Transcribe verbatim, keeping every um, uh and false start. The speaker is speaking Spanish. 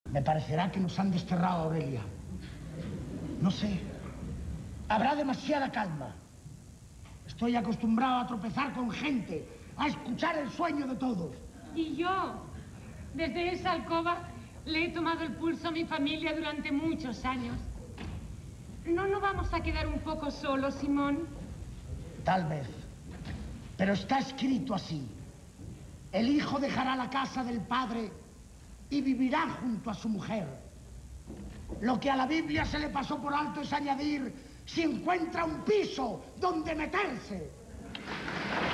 Me parecerá que nos han desterrado a Aurelia. No sé. Habrá demasiada calma. Estoy acostumbrado a tropezar con gente, a escuchar el sueño de todos. Y yo, desde esa alcoba, le he tomado el pulso a mi familia durante muchos años. ¿No nos vamos a quedar un poco solos, Simón? Tal vez. Pero está escrito así. El hijo dejará la casa del padre y vivirá junto a su mujer. Lo que a la Biblia se le pasó por alto es añadir si encuentra un piso donde meterse.